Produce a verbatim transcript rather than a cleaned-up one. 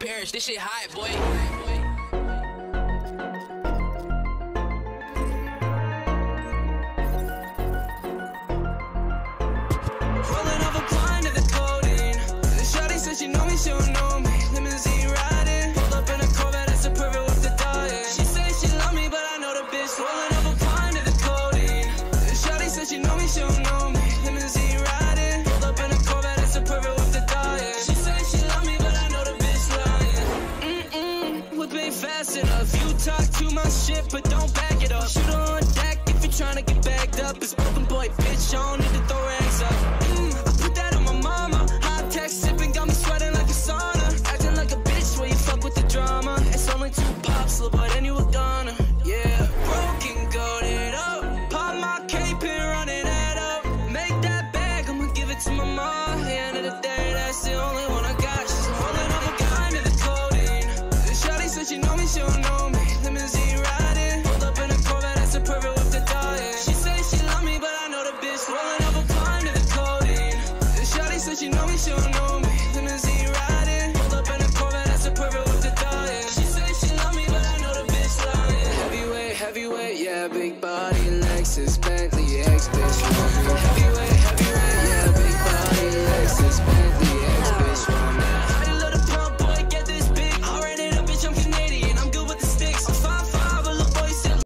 perish. This shit hot, boy. Rolling off a blind to the codeine. The shawty said she know me, she don't know me. Limousine riding, pulled up in a Corvette, that's a perfect with the diet. She say she love me, but I know the bitch. Rolling off a blind to the codeine. The shawty said she know me, she don't know me. Limousine riding, pulled up in a Corvette, that's a perfect with the diet. She say she love me, but I know the bitch lying. Mm-mm, whip ain't fast enough. You talk too much shit, but don't back it up. Shoot her on deck if you're trying to get bagged up. It's broken boy, bitch, I don't need to throw rags up.